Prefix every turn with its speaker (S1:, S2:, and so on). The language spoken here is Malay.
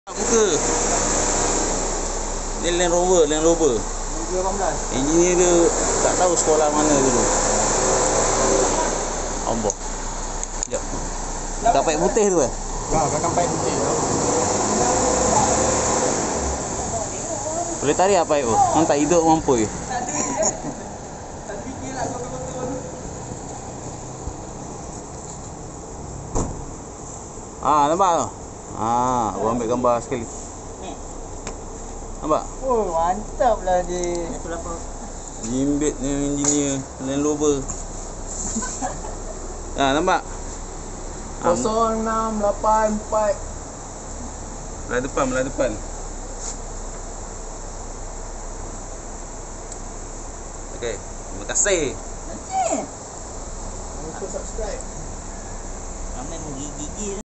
S1: Buka. Ni Land Rover.
S2: 2018.
S1: Engineer dia tak tahu sekolah mana dulu. Ambok. Sekejap. Kapai putih tu eh?
S2: Belakang paip putih.
S1: Boleh tarik apa itu? Orang tak hidup mampu.
S2: Tak fikir lah kau betul.
S1: Nampak tu? Aku ambil gambar sekali. Nampak?
S2: Oh, mantap lah dia.
S1: Jimbit ni engineer Land Rover. Nampak?
S2: 0684.
S1: Belah depan. Okey, terima kasih.
S2: Lupa subscribe.
S3: Ramai menggigil.